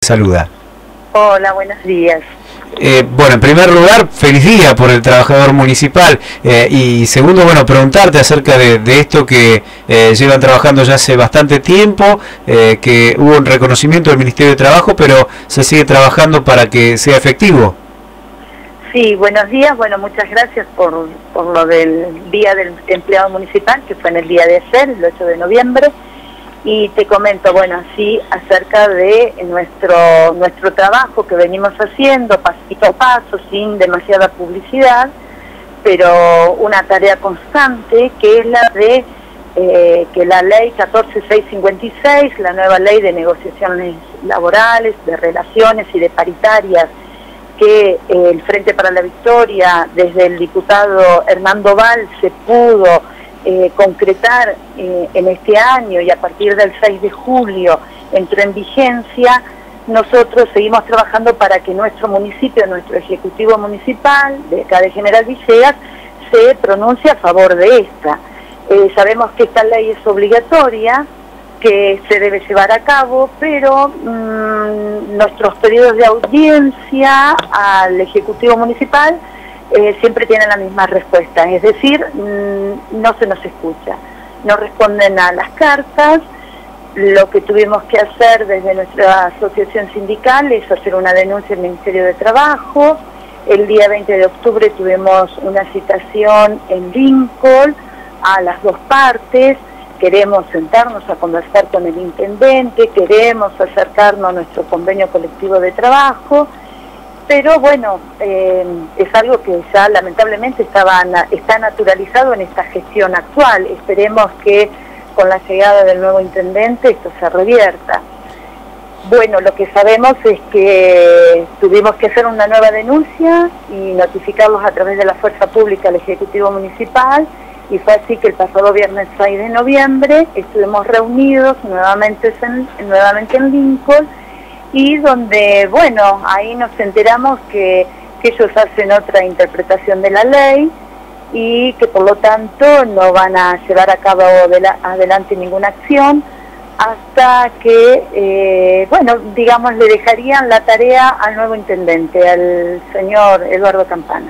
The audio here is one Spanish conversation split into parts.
saluda. Hola, buenos días. Bueno, en primer lugar, feliz día por el trabajador municipal y segundo, bueno, preguntarte acerca de esto que llevan trabajando ya hace bastante tiempo, que hubo un reconocimiento del Ministerio de Trabajo, pero se sigue trabajando para que sea efectivo. Sí, buenos días. Bueno, muchas gracias por lo del Día del Empleado Municipal, que fue en el día de ayer, el 8 de noviembre. Y te comento, bueno, así acerca de nuestro trabajo que venimos haciendo pasito a paso, sin demasiada publicidad, pero una tarea constante que es la de que la ley 14656, la nueva ley de negociaciones laborales, de relaciones y de paritarias, que el Frente para la Victoria, desde el diputado Hernando Val, se pudo concretar en este año, y a partir del 6 de julio entró en vigencia. Nosotros seguimos trabajando para que nuestro municipio, nuestro Ejecutivo Municipal de acá de General Villegas, se pronuncie a favor de esta. Sabemos que esta ley es obligatoria, que se debe llevar a cabo, pero nuestros pedidos de audiencia al Ejecutivo Municipal siempre tienen la misma respuesta, es decir, no se nos escucha, no responden a las cartas. Lo que tuvimos que hacer desde nuestra asociación sindical es hacer una denuncia al Ministerio de Trabajo. El día 20 de octubre tuvimos una citación en Lincoln a las dos partes. Queremos sentarnos a conversar con el intendente, queremos acercarnos a nuestro convenio colectivo de trabajo, pero bueno, es algo que ya lamentablemente está naturalizado en esta gestión actual. Esperemos que con la llegada del nuevo intendente esto se revierta. Bueno, lo que sabemos es que tuvimos que hacer una nueva denuncia y notificarlos a través de la fuerza pública al Ejecutivo Municipal, y fue así que el pasado viernes 6 de noviembre estuvimos reunidos nuevamente en Lincoln, y donde, bueno, ahí nos enteramos que ellos hacen otra interpretación de la ley y que por lo tanto no van a llevar a cabo adelante ninguna acción hasta que, bueno, digamos, le dejarían la tarea al nuevo intendente, al señor Eduardo Campana,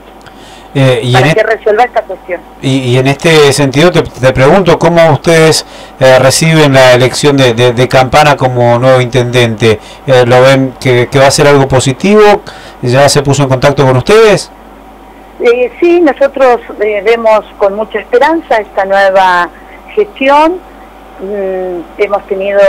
para que resuelva esta cuestión. Y en este sentido te pregunto, ¿cómo ustedes reciben la elección de Campana como nuevo intendente? ¿Lo ven que va a ser algo positivo? ¿Ya se puso en contacto con ustedes? Sí, nosotros vemos con mucha esperanza esta nueva gestión. Hemos tenido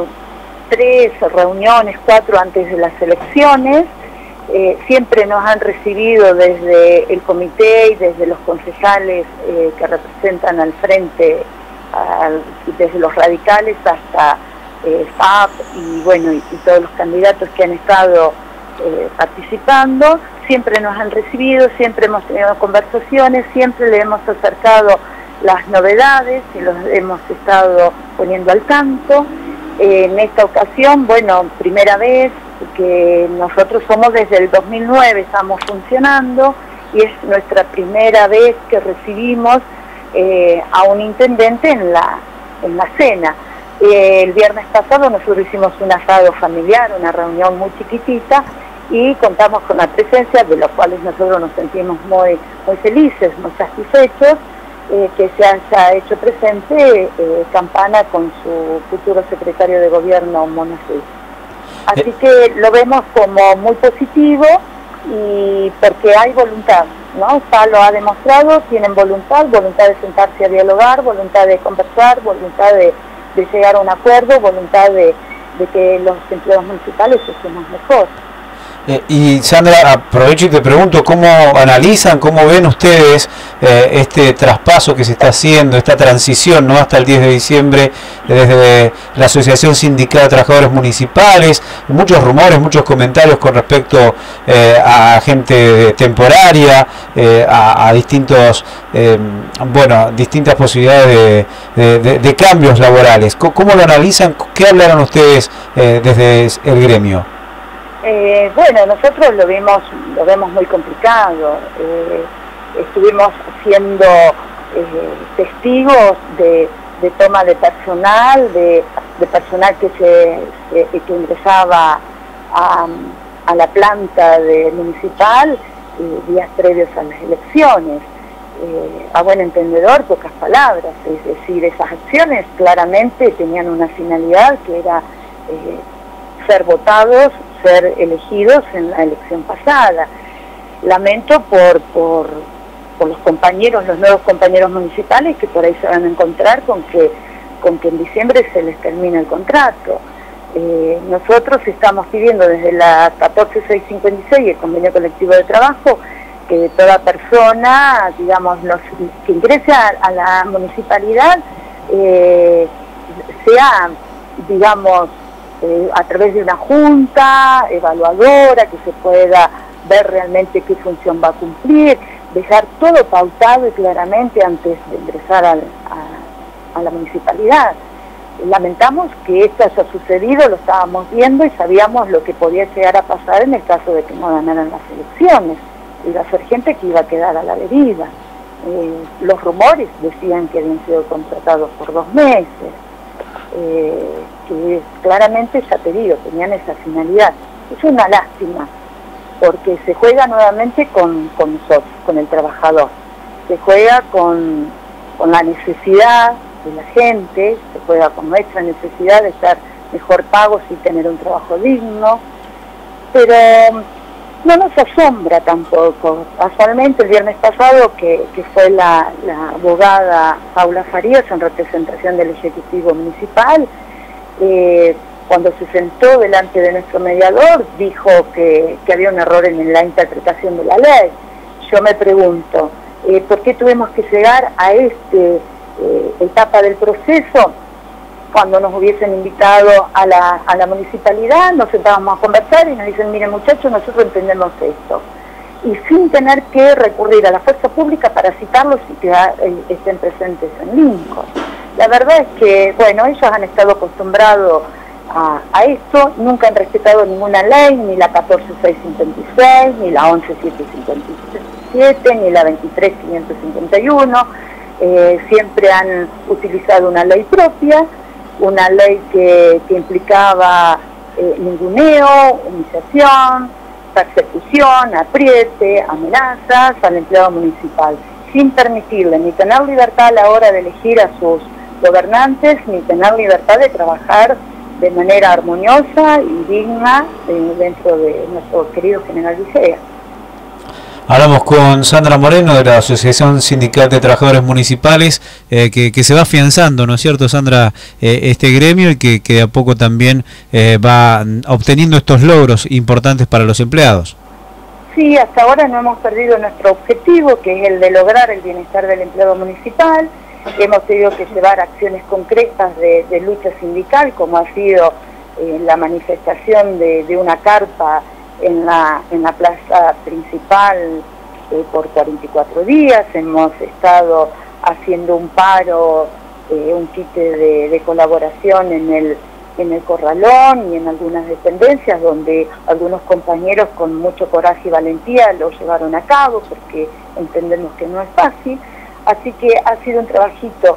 3 reuniones, 4 antes de las elecciones. Siempre nos han recibido desde el comité y desde los concejales que representan al frente, desde los radicales hasta FAP y bueno, y todos los candidatos que han estado participando. Siempre nos han recibido, siempre hemos tenido conversaciones, siempre le hemos acercado las novedades y los hemos estado poniendo al tanto. En esta ocasión, bueno, primera vez que nosotros somos desde el 2009, estamos funcionando, y es nuestra primera vez que recibimos a un intendente en la cena. El viernes pasado nosotros hicimos un asado familiar, una reunión muy chiquitita, y contamos con la presencia, de los cuales nosotros nos sentimos muy felices, muy satisfechos, que se haya hecho presente Campana con su futuro secretario de gobierno, Mona Suiz. Así que lo vemos como muy positivo, y porque hay voluntad, ¿no? Ya lo ha demostrado, tienen voluntad de sentarse a dialogar, voluntad de conversar, voluntad de llegar a un acuerdo, voluntad de que los empleados municipales estemos mejor. Y Sandra, aprovecho y te pregunto, ¿cómo analizan, cómo ven ustedes este traspaso que se está haciendo, esta transición, ¿no?, hasta el 10 de diciembre desde la Asociación Sindical de Trabajadores Municipales? Muchos rumores, muchos comentarios con respecto a gente temporaria, a distintos, distintas posibilidades de cambios laborales. ¿Cómo lo analizan? ¿Qué hablaron ustedes desde el gremio? Bueno, nosotros lo vemos muy complicado. Estuvimos siendo testigos de toma de personal, de personal que ingresaba a, a la planta municipal días previos a las elecciones. A buen entendedor, pocas palabras, es decir, esas acciones claramente tenían una finalidad que era ser votados, ser elegidos en la elección pasada. Lamento por los compañeros, los nuevos compañeros municipales, que por ahí se van a encontrar con que en diciembre se les termina el contrato. Nosotros estamos pidiendo desde la 14656, el convenio colectivo de trabajo, que toda persona, digamos, que ingrese a la municipalidad sea, digamos, a través de una junta evaluadora, que se pueda ver realmente qué función va a cumplir, dejar todo pautado y claramente antes de ingresar a la municipalidad. Lamentamos que esto haya sucedido, lo estábamos viendo y sabíamos lo que podía llegar a pasar en el caso de que no ganaran las elecciones. Iba a ser gente que iba a quedar a la deriva. Los rumores decían que habían sido contratados por 2 meses, que claramente, ya te digo, tenían esa finalidad. Es una lástima, porque se juega nuevamente con nosotros, con el trabajador, se juega con la necesidad de la gente, se juega con nuestra necesidad de estar mejor pagos y tener un trabajo digno, pero no nos asombra tampoco. Casualmente el viernes pasado, que fue la abogada Paula Farías en representación del Ejecutivo Municipal, cuando se sentó delante de nuestro mediador, dijo que había un error en la interpretación de la ley. Yo me pregunto, ¿por qué tuvimos que llegar a esta etapa del proceso? Cuando nos hubiesen invitado a la municipalidad, nos sentábamos a conversar y nos dicen, miren muchachos, nosotros entendemos esto. Y sin tener que recurrir a la fuerza pública para citarlos y que estén presentes en Lincoln. La verdad es que, bueno, ellos han estado acostumbrados a esto, nunca han respetado ninguna ley, ni la 14656, ni la 11757, ni la 23551, siempre han utilizado una ley propia, una ley que implicaba ninguneo, humillación, persecución, apriete, amenazas al empleado municipal, sin permitirle ni tener libertad a la hora de elegir a sus gobernantes, ni tener libertad de trabajar de manera armoniosa y digna dentro de nuestro querido General Villegas. Hablamos con Sandra Moreno de la Asociación Sindical de Trabajadores Municipales, que se va afianzando, ¿no es cierto, Sandra, este gremio, y que de a poco también va obteniendo estos logros importantes para los empleados. Sí, hasta ahora no hemos perdido nuestro objetivo, que es el de lograr el bienestar del empleado municipal. Hemos tenido que llevar acciones concretas de lucha sindical, como ha sido la manifestación de una carpa en la plaza principal por 44 días. Hemos estado haciendo un paro, un quite de colaboración en el Corralón y en algunas dependencias, donde algunos compañeros con mucho coraje y valentía lo llevaron a cabo, porque entendemos que no es fácil. Así que ha sido un trabajito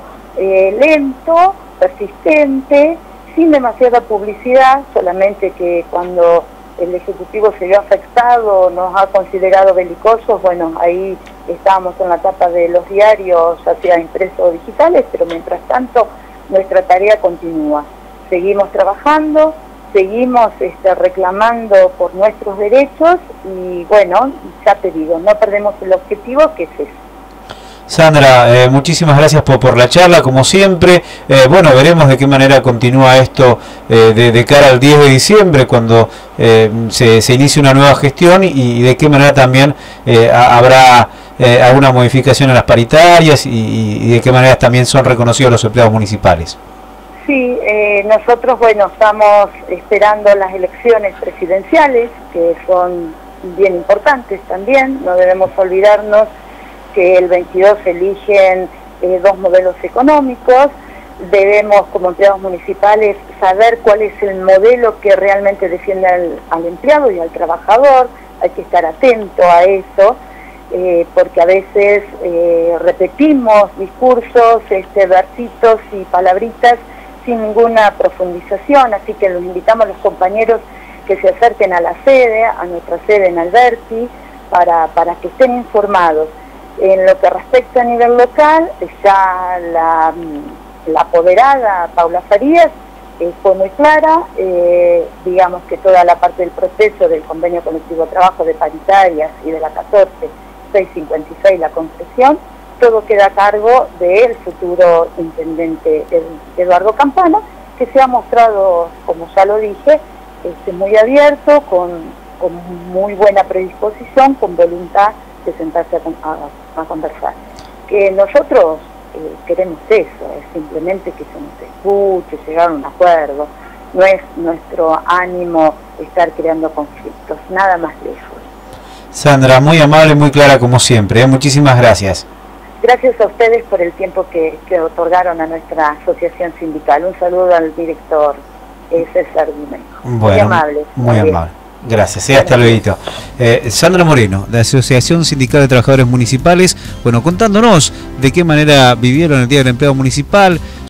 lento, persistente, sin demasiada publicidad, solamente que cuando el Ejecutivo se vio afectado, nos ha considerado belicosos, bueno, ahí estábamos en la tapa de los diarios, ya sea impresos o digitales, pero mientras tanto nuestra tarea continúa. Seguimos trabajando, seguimos reclamando por nuestros derechos y bueno, ya te digo, no perdemos el objetivo, que es eso. Sandra, muchísimas gracias por la charla, como siempre. Bueno, veremos de qué manera continúa esto de cara al 10 de diciembre, cuando se inicie una nueva gestión, y de qué manera también habrá alguna modificación en las paritarias, y de qué manera también son reconocidos los empleados municipales. Sí, nosotros, bueno, estamos esperando las elecciones presidenciales, que son bien importantes también. No debemos olvidarnos que el 22 eligen 2 modelos económicos. Debemos, como empleados municipales, saber cuál es el modelo que realmente defiende al empleado y al trabajador. Hay que estar atento a eso, porque a veces repetimos discursos, versitos y palabritas sin ninguna profundización, así que los invitamos a los compañeros que se acerquen a la sede, a nuestra sede en Alberti, para que estén informados. En lo que respecta a nivel local, ya la apoderada Paula Farías fue muy clara, digamos que toda la parte del proceso del convenio colectivo de trabajo de paritarias y de la 14.656, la concesión, todo queda a cargo del futuro intendente Eduardo Campana, que se ha mostrado, como ya lo dije, muy abierto, con muy buena predisposición, con voluntad de sentarse a conversar. Que nosotros queremos eso, es simplemente que se nos escuche, llegar a un acuerdo. No es nuestro ánimo estar creando conflictos, nada más lejos. Sandra, muy amable, muy clara como siempre, muchísimas gracias. Gracias a ustedes por el tiempo que otorgaron a nuestra asociación sindical. Un saludo al director César Guimen. Bueno, muy amable. Muy amable. Gracias, hasta luego. Sandra Moreno, de la Asociación Sindical de Trabajadores Municipales, bueno, contándonos de qué manera vivieron el Día del Empleado Municipal.